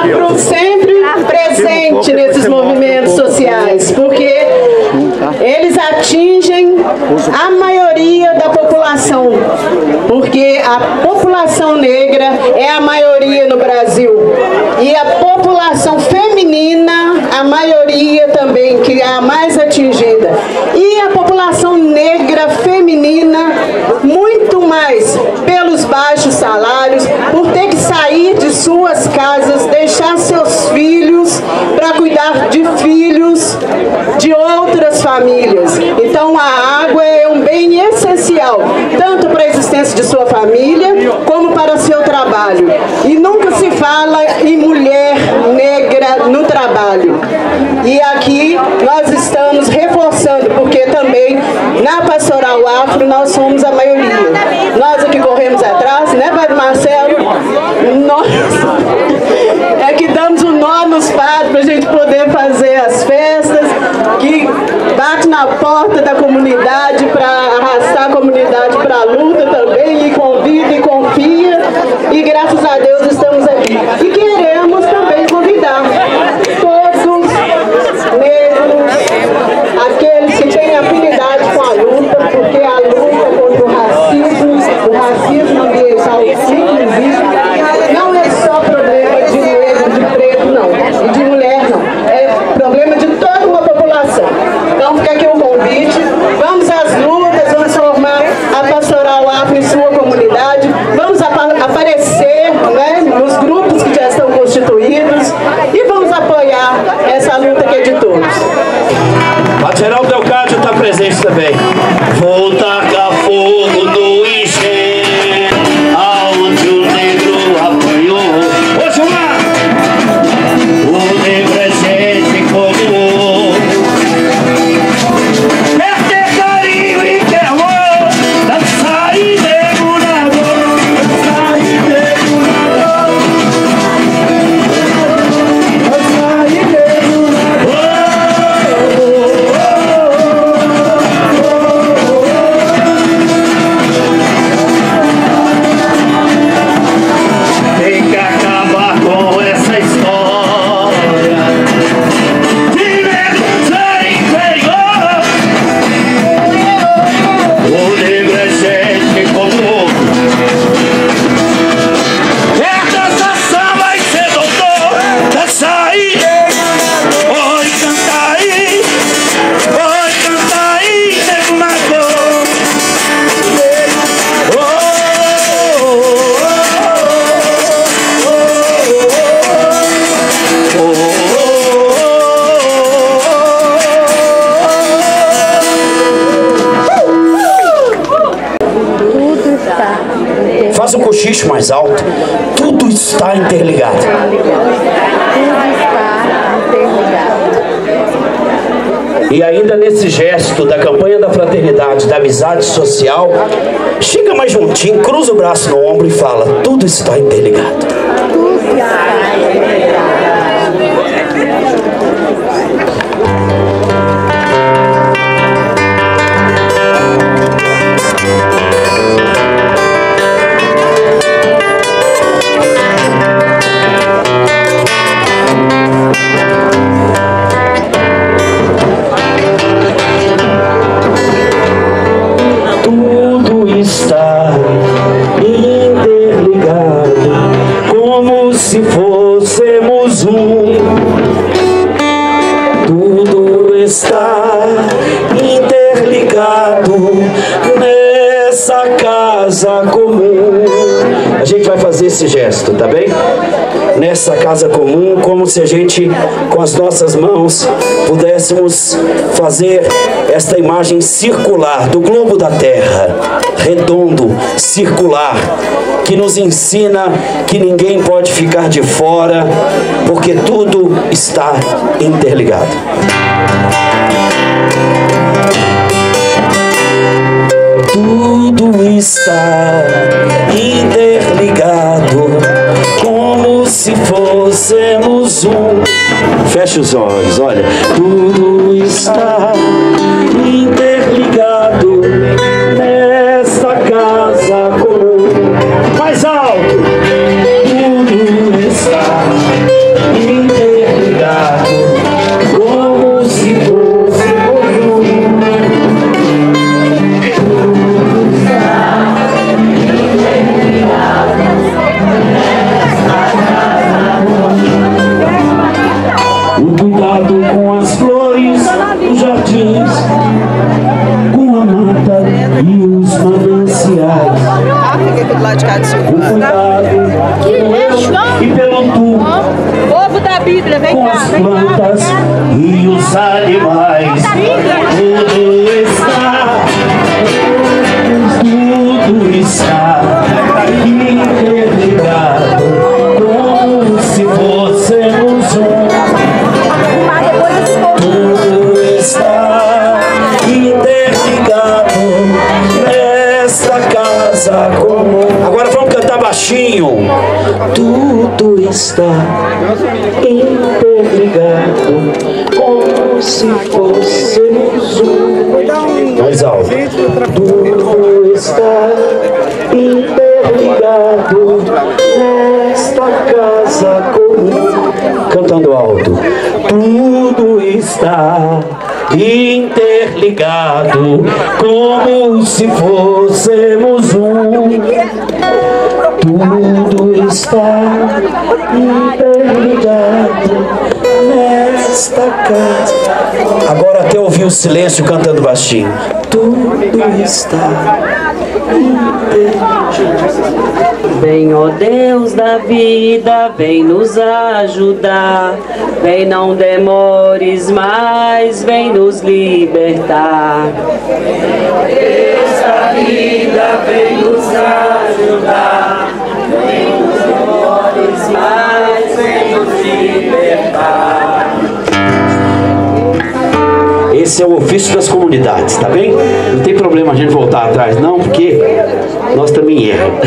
sempre presente nesses movimentos sociais, porque eles atingem a maioria da população, porque a população negra é a maioria no Brasil, e a população feminina, a maioria também, que é a mais atingida, e a população negra feminina, muito mais pelos baixos salários, por ter que sair de suas casas, deixar seus filhos para cuidar de filhos de outras famílias. Então a água é um bem essencial, tanto para a existência de sua família, como para seu trabalho. E nunca se fala em mulher negra no trabalho. E aqui nós estamos reforçando, porque também na Pastoral Afro nós somos a maioria. Nós aqui corremos atrás, né, Padre Marcelo? Nós é que damos um nó nos padres para a gente poder fazer as festas, que bate na porta da comunidade para arrastar a comunidade para a luta também, e convida e confia, e graças a Deus estamos aqui. E queremos também convidar todos negros, aqueles que têm afinidade com a luta, porque a luta contra o racismo ambiental inclusive, não é só problema de negro, de preto, não, e de mulher, não. É problema de toda uma população. Então fica aqui o convite. Vamos às lutas, vamos formar a Pastoral Afro em sua comunidade, vamos aparecer, né, nos grupos que já estão constituídos, e vamos apoiar essa luta que é de todos. A Geraldo Delcádio está presente também. Vou tacar fogo no engenho, aonde o negro apanhou. Ô, Gilmar! O negro é gente comum, quer ter carinho e quer amor, dançar e nego na mão, dançar e nego na mão, dançar e nego na mão. Tem que acabar com essa história de negro ser inferior. O negro é gente comum, é dançar samba e ser doutor, dançar aí, oi, cantar aí, nego na cor. Faz um cochicho mais alto. Tudo está interligado. E ainda nesse gesto da campanha da fraternidade, da amizade social, chega mais juntinho, cruza o braço no ombro e fala: tudo está interligado. Tudo está interligado, como se fôssemos um. Tudo está interligado nessa casa comum. A gente vai fazer esse gesto, tá bem? Nessa casa comum, como se a gente, com as nossas mãos, pudéssemos fazer esta imagem circular do globo da Terra, redondo, circular, que nos ensina que ninguém pode ficar de fora, porque tudo está interligado. Tudo está interligado, como se fôssemos um. Feche os olhos, olha. Tudo está interligado nessa casa comum. Mais alto. Tudo está com as plantas e os animais. Tudo está interligado, como se fôssemos um. Tudo está interligado nesta casa comum. Agora vamos cantar baixinho. Tudo está interligado, como se fôssemos um. Mais alto. Tudo está interligado nesta casa comum. Cantando alto. Tudo está interligado, como se fôssemos um. Tudo está interligado nesta casa. Agora até ouvir o silêncio cantando baixinho. Tudo está interligado. Vem, ó Deus da vida, vem nos ajudar. Vem, não demores mais, vem nos libertar. Vem, ó Deus da vida, vem nos ajudar. Vem, não demores mais, vem nos libertar. Esse é o ofício das comunidades, tá bem? Não tem problema a gente voltar atrás não, porque nós também erramos.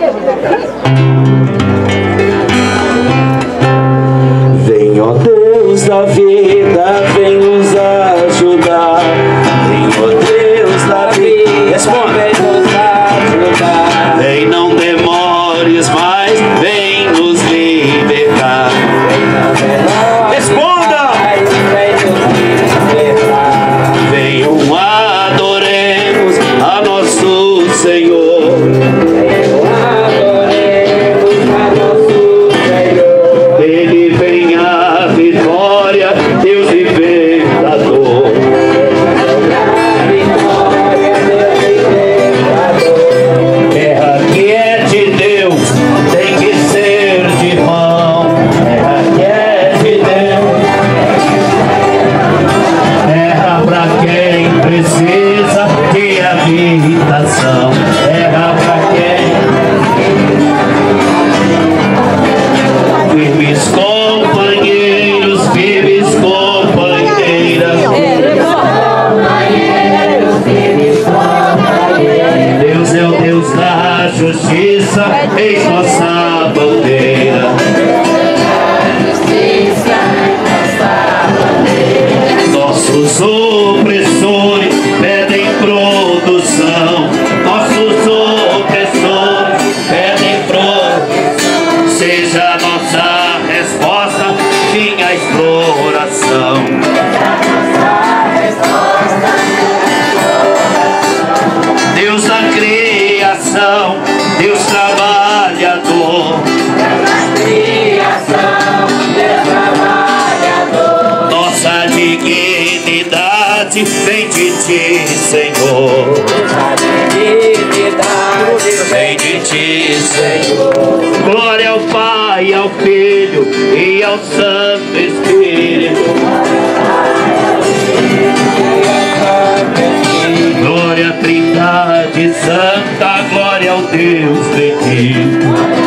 Vem, ó Deus da vida, vem nos ajudar. Vem, ó Deus da vida, responda. Vem nos ajudar. Vem, não demores mais, vem nos libertar. Responda! Venham, adoremos a nosso Senhor. Venham, adoremos a nosso Senhor. Ele vem a vitória, Deus libertador. Terra que é de Deus tem que ser de irmão. Terra que é de Deus, terra pra quem precisa de habitação. Terra pra quem firmes companheiros, firmes companheiras. Deus é o Deus da justiça em nossa bandeira. Nossos opressores pedem produção. Nossos opressores pedem produção. Seja a nossa resposta, fim à exploração. Deus da criação, Deus trabalhador. Nossa dignidade vem de ti, Senhor. Vem de ti, Senhor. Glória ao Pai, ao Filho e ao Santo Espírito. Glória à Trindade Santa, glória ao Deus bendito.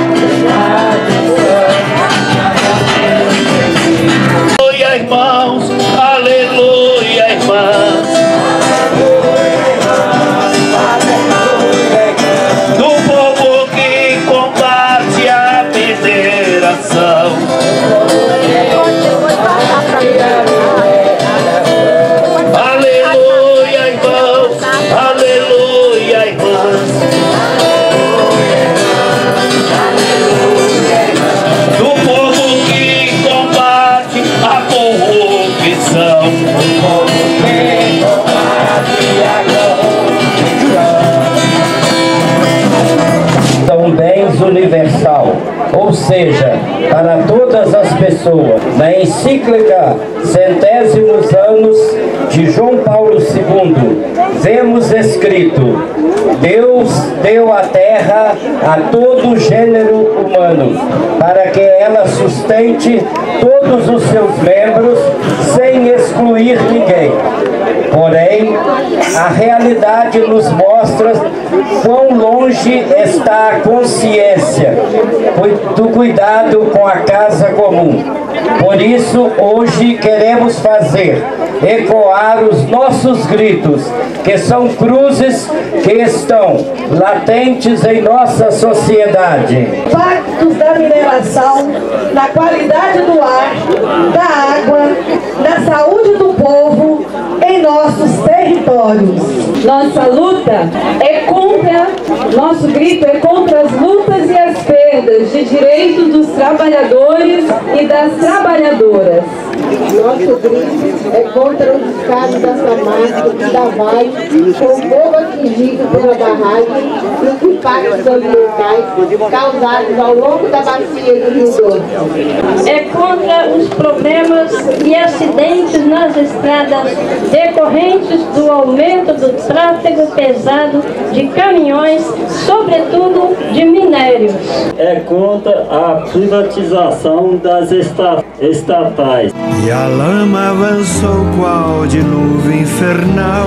Aleluia, irmãos, aleluia, irmãs. Do povo que combate a federação. Aleluia, irmãos, aleluia, irmãs. Do povo que combate a corrupção. São bens universal, ou seja, para todas as pessoas. Na encíclica Centésimos Anos de João Paulo II, vemos escrito: Deus deu a terra a todo gênero humano, para que ela sustente todos os seus membros, sem excluir ninguém. Porém, a realidade nos mostra quão longe está a consciência do cuidado com a casa comum. Por isso, hoje queremos ecoar os nossos gritos, que são cruzes que estão latentes em nossa sociedade. Impactos da mineração, na qualidade do ar, da água, na saúde do povo em nossos territórios. Nossa luta é contra, nosso grito é contra as lutas e as perdas de direitos dos trabalhadores e das trabalhadoras. Nosso grito é contra o descaso da Samarco, da Vale, com o povo atingido pela barragem e os impactos ambientais causados ao longo da bacia do Rio Doce. É contra os problemas e acidentes nas estradas decorrentes do aumento do tráfego pesado de caminhões, sobretudo de minérios. É contra a privatização das estatais. E a lama avançou qual dilúvio infernal.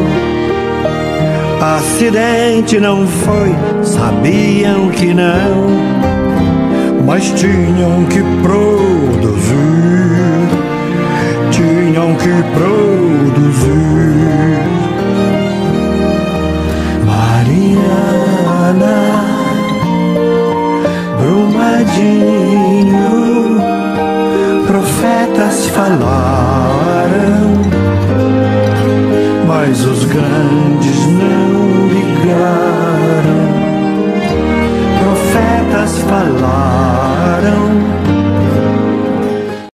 Acidente não foi, sabiam que não, mas tinham que produzir, tinham que produzir. Mariana, Brumadinho, profetas falaram, mas os grandes